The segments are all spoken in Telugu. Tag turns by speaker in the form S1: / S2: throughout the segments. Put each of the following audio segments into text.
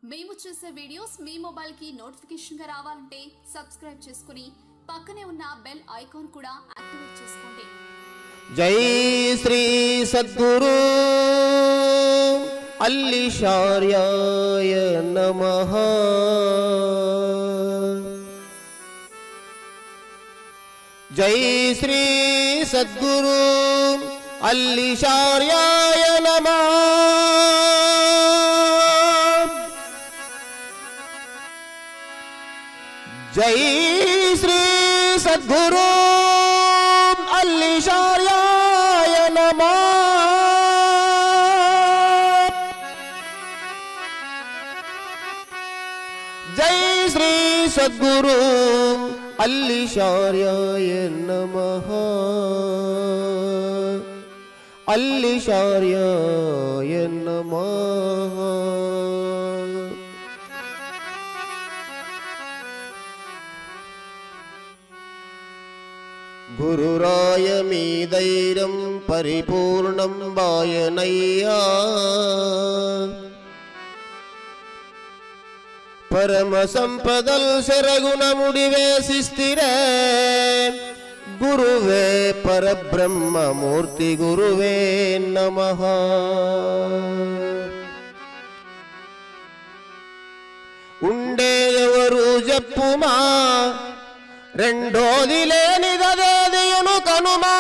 S1: మేము చేసే వీడియోస్ మీ మొబైల్ కి నోటిఫికేషన్ గా రావాలంటే సబ్స్క్రైబ్ చేసుకుని పక్కనే ఉన్న బెల్ ఐకాన్ కూడా యాక్టివేట్ చేసుకోండి.
S2: జై శ్రీ సద్గురు అల్లిశార్యాయ నమః. జై శ్రీ సద్గురు అల్లిశార్యాయ నమః. జై శ్రీ సద్గురు అల్లిశార్యాయ నమః. జై శ్రీ సద్గురు అల్లిశార్యాయ నమః. అల్లిశార్యాయ నమః. గురురాయ మీ ధైర్యం పరిపూర్ణం వాయనయ్యా. పరమ సంపదల్ శరగుణ ముడివేసిస్తిరే. గురువే పరబ్రహ్మమూర్తి గురువే నమః. ఉండేదెవరు జప్పుమా, రెండోది లేనిదదేదియును కనుమా.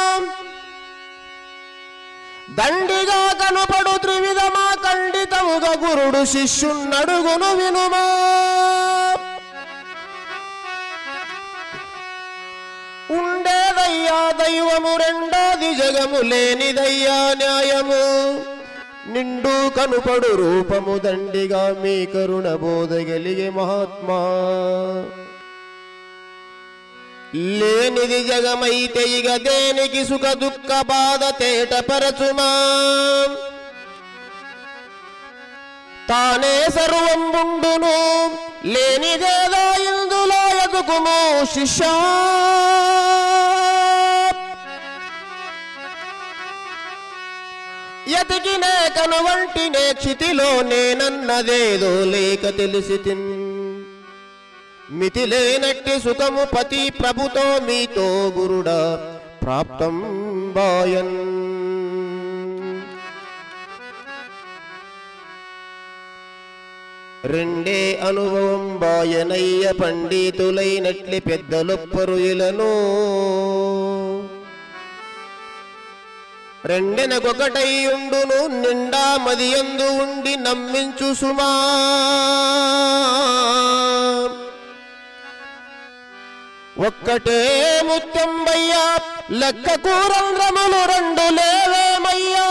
S2: దండిగా కనుపడు త్రివిధమా ఖండితముగా గురుడు శిష్యున్నడుగును వినుమా. ఉండేదయ్యా దైవము, రెండోది జగము, లేనిదయ్యా న్యాయము. నిండు కనుపడు రూపము, దండిగా మీ కరుణ బోధగలిగే మహాత్మా. లేనిది జగమైతే ఇక దేనికి సుఖ దుఃఖ బాధ తేటపరచుమా. తానే సర్వం ఉండును, లేనిదేదో ఇందులో ఎదుకుము శిష్యా. ఎతికినే కనువంటినే క్షితిలో నేనన్నదేదో లేక తెలిసి తిన్. మితిలేనట్టి సుఖము పతి ప్రభుతో మీతో గురుడా ప్రాప్తం బాయన్. రెండే అనుభవం బాయనయ్య పండితులైనట్లి పెద్దలొప్పరు ఇలను. రెండెనకొకటై ఉండును, నిండా మదియందు ఉండి నమ్మించు సుమా. ఒక్కటే ముత్యంబయ్యా, లెక్క కూరంధ్రములు రెండు లేవేమయ్యా.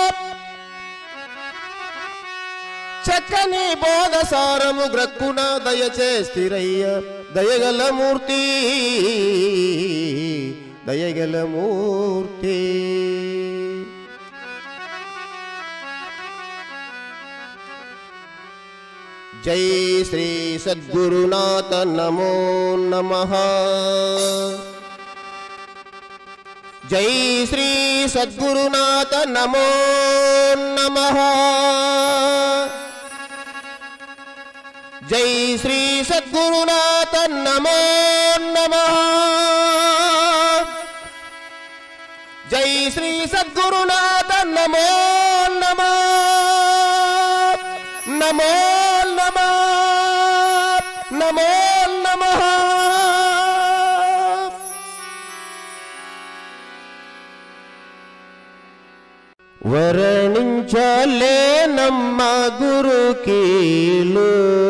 S2: చక్కని బోధ సారము గ్రక్కున దయచేస్తిరయ్య. దయగల మూర్తి దయగల మూర్తి. జై శ్రీ సద్గురునాథ నమో నమః. జై శ్రీ సద్గురునాథ నమో నమః. జై శ్రీ సద్గురునాథ నమో నమః. జై శ్రీ సద్గురునాథ నమో నమః. నమో నమో నమః. వర్ణించలేనమ్మ గురు కీలు,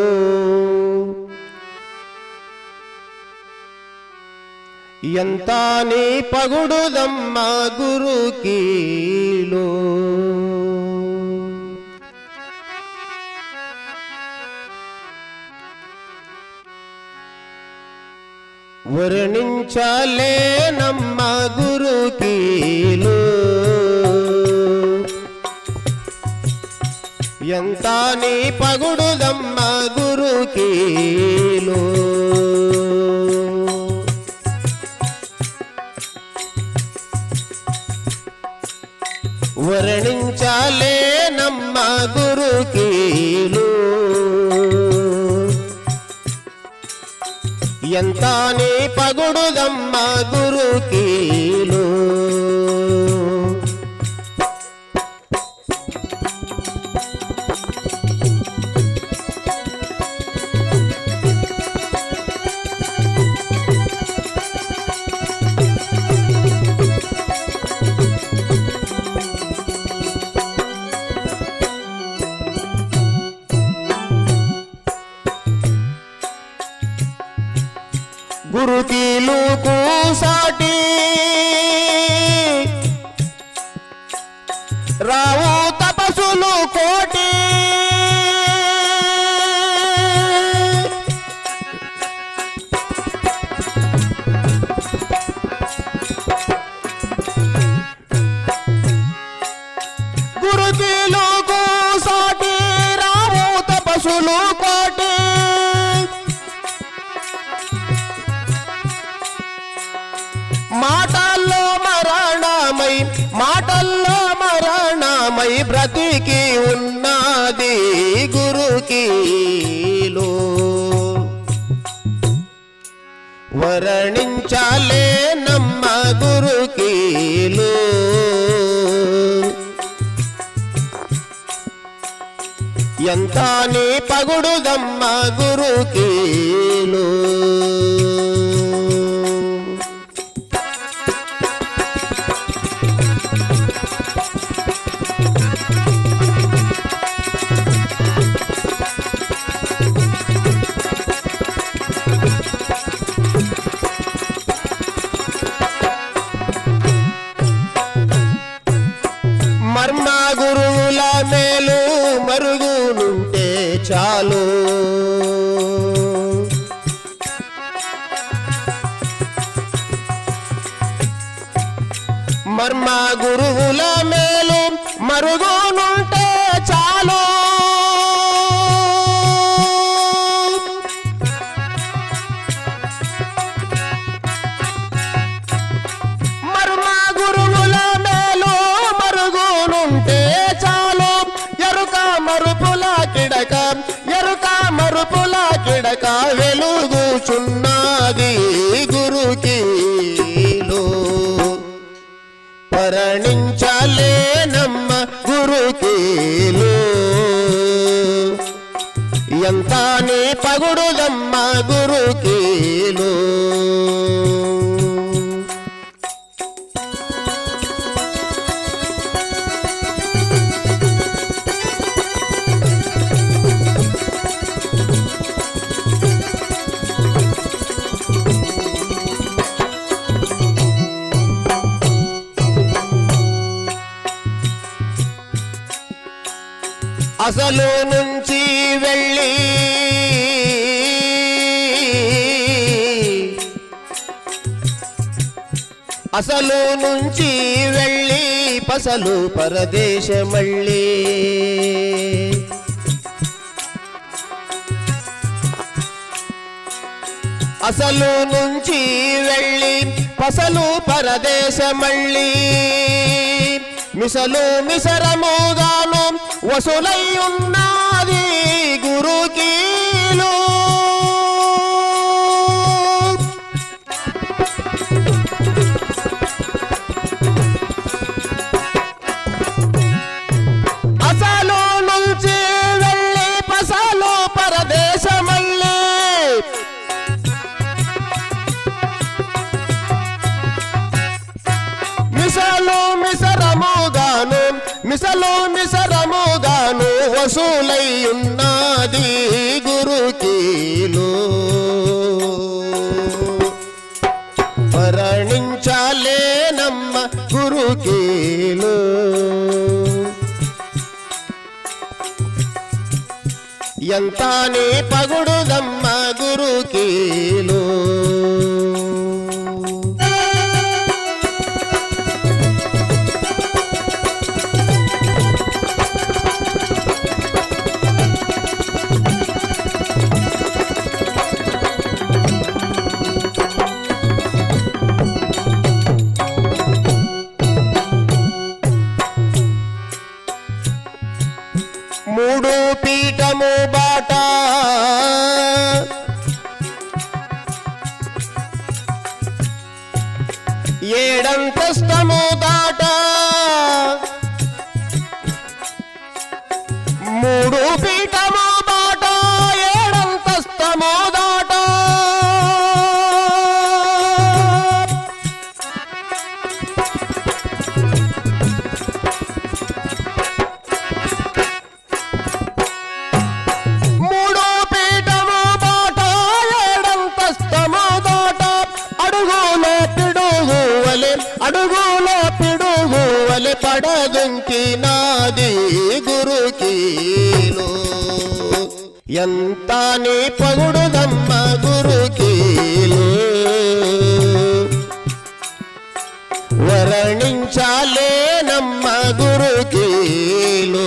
S2: ఎంత నీ పగుడుదమ్మ గురు కీలు. వర్ణించలేనమ్మ గురు కీలు, ఎంత నీ పగుడుదమ్మ గురు కీలు. వర్ణించలేనమ్మ గురు కీలు. ఎంత నీ పగుడుదమ్మ గురుకీలు గురుకీలు కూసాటి రావు తపసులు కోటి గురుకీలు కూసాటి రావు తపసులు కోటి మాటల్లో మరణమై బ్రతికి ఉన్నది గురుకీలు వర్ణించాలే నమ్మ గురుకీలు ఎంత నీ పగుడుదమ్మ గురుకీలు మర్మ గురువుల మేలు మరుగునుంటే చాలు మర్మ గురువుల మేలు మరుగునుంటే చాలు మర్మ గురువుల మేలు మరుగునుంటే చాలు ఎరుక మరుపుల కిడక వెలుగుచున్నది గురుకీలు పరణించలే నమ్మ గురుకీలు ఎంత నీ పగుడుదమ్మ గురుకీలు అసలు నుంచి వెళ్ళి పసలు పరదేశమళ్ళీ అసలు నుంచి వెళ్ళి పసలు పరదేశమళ్ళీ మిసలు మిసరముగాను వసులై ఉన్నది గురుకీలు అసలు నుంచి వెళ్ళి పసలు పరదేశమళ్ళీ మిసరముగాను వసూలై ఉన్నది గురుకీలు వర్ణించాలే నమ్మ గురుకీలు ఎంత నీ పగుడుదమ్మ గురుకీలు మూడు పీఠము బాట ఏడంతస్తము దాట మూడు పీఠము బాట ఏడంతస్తము దాట మూడు పీఠము బాట ఏడంతస్తము దాట అడుగులో పిడుగువలె పడదుంకి నాది గురుకీలు ఎంత నీ పగుడుదమ్మ గురుకీలు వర్ణించాలేనమ్మ గురుకీలు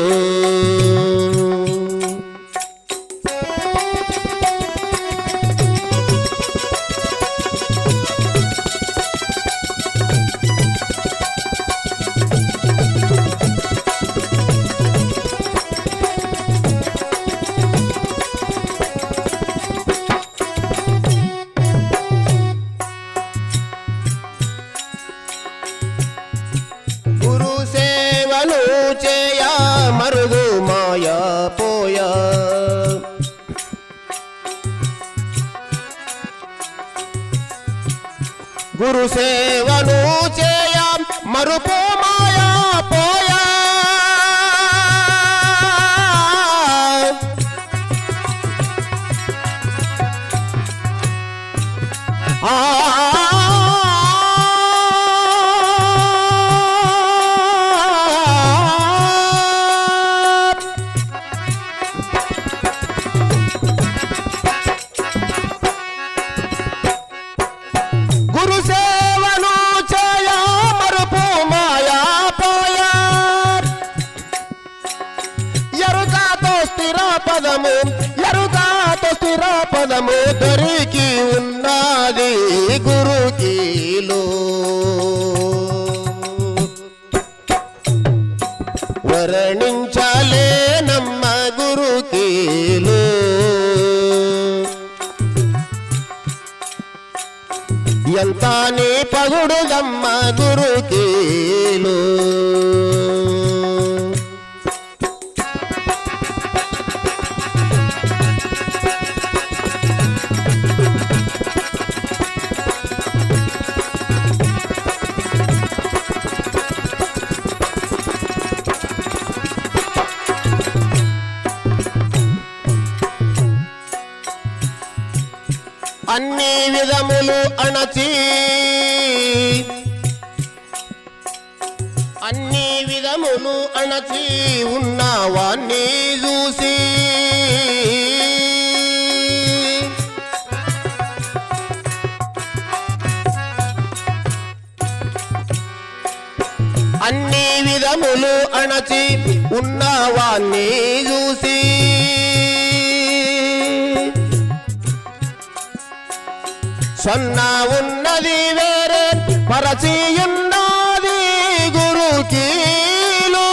S2: చేయా మరుగు మాయా పోయా గురు సేవను చేయా మరుపు మాయా పోయా గురు సేవను చేయా మరుపు మాయా పోయా ఎరుకాతో స్థిర పదము దొరికి ఉన్నది గురుకీలు వర్ణించాలేనమ్మ గురుకీలు ఎంత నీ పగుడుదమ్మ గురుకీలు అన్ని విధములు అణచి ఉన్నవాన్ని చూసి అన్ని విధములు అణచి ఉన్నవాన్ని చూసి సన్నా ఉన్నది వేరే పరచియున్నది గురుకీలు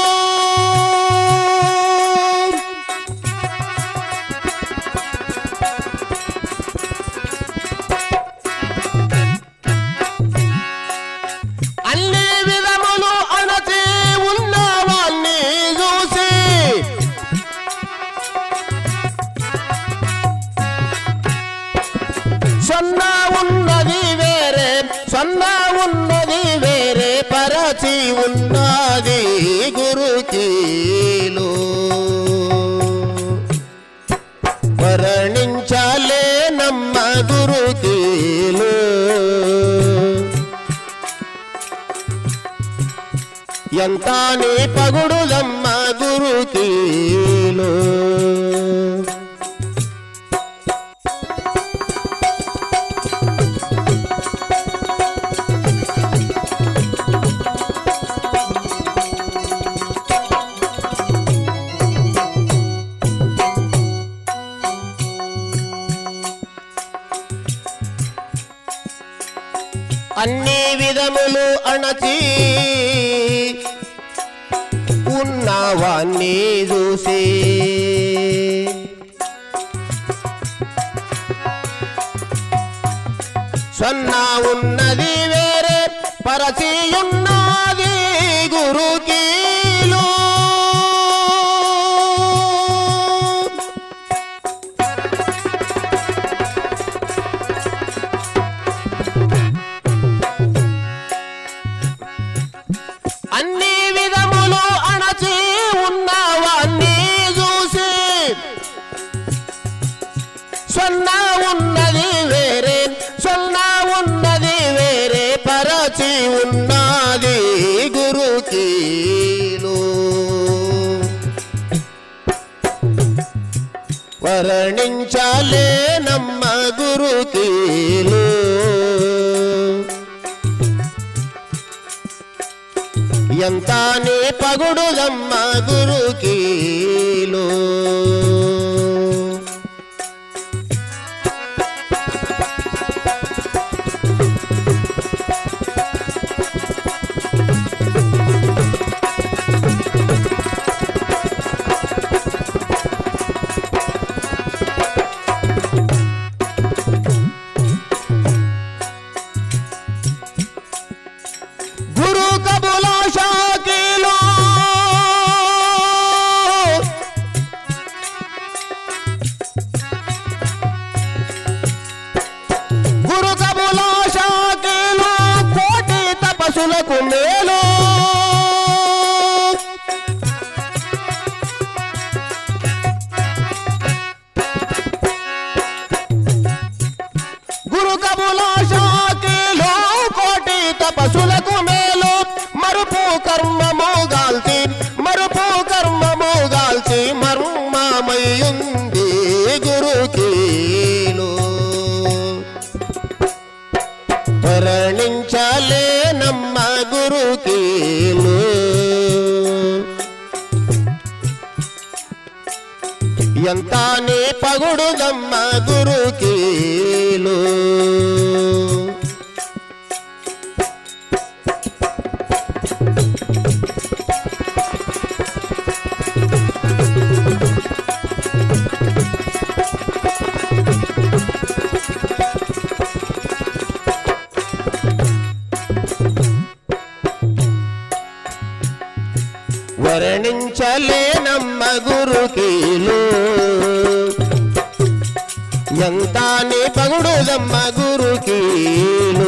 S2: అన్ని విధములు అణచి ఉన్నవాన్ని చూసి సన్నా ఉన్నది వేరే పరచి ఉన్నది గురుకీలు వర్ణించాలేనమ్మ గురుకీలు ఎంత నీ పగుడుదమ్మ గురుకీలు అన్ని విధములు అణచి ఉన్నవాన్ని చూసి సన్నా ఉన్నది వేరే పరచియున్నది గురుకీలు అన్ని విధములు అణచి ఉన్నవన్నీ చూసి సొన్నా ఉన్నది వేరే సొన్నా ఉన్నది వేరే పరచి ఉన్నది గురుకీలు వర్ణించలేనమ్మ గురుకీలు ఎంత నీ పగుడుదమ్మ గురుకీలు గురు కబుల షాకీలు గురు కబుల షాకీలు కోటి తపస్సులకు మేలు గురు కబుల షాకీలు కోటి తపస్సులకు మేలు మరుపు కర్మము గాల్చి మర్మమయుంది గురుకీలు వర్ణించలేనమ్మ గురుకీలు ఎంత నీ పగుడుదమ్మ గురుకీలు వర్ణించలేనమ్మ గురుకీలు ఎంత నీ పగుడుదమ్మ గురుకీలు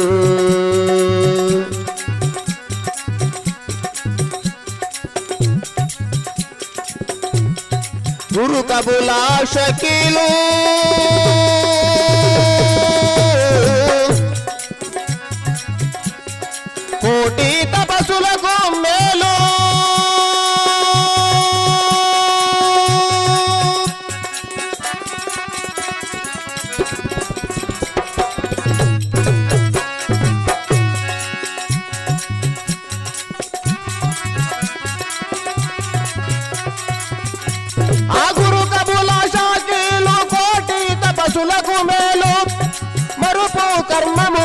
S2: గురు కబుల షకీలు కోటి తపస్సులకు మేలు ఆ గురు కబుల షాకీలు కోటి తపస్సులకు మేలు మరుపు కర్మము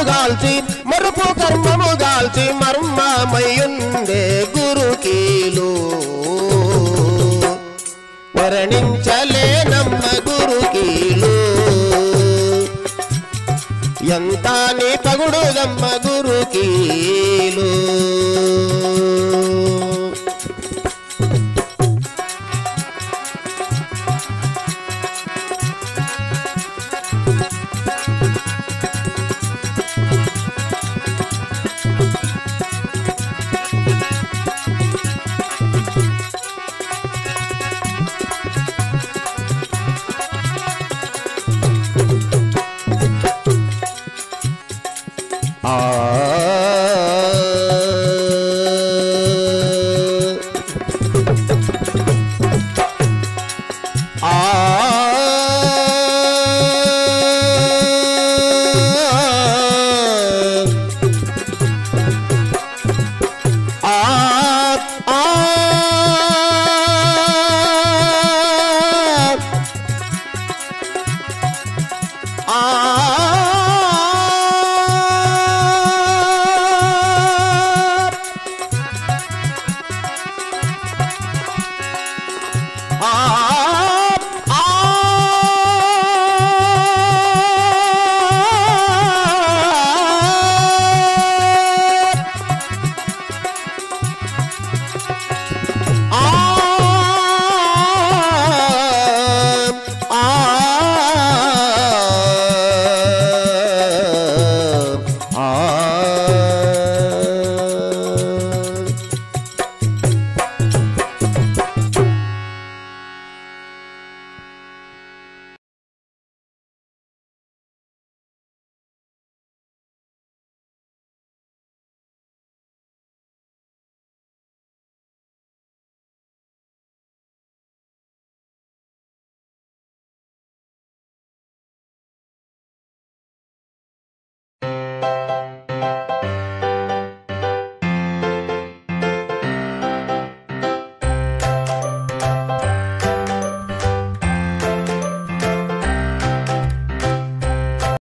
S2: గాల్చి మర్మమయుండే గురుకీలు వర్ణించలేనమ్మ గురుకీలు ఎంత నీ పగుడుదమ్మ గురుకీలు ఆ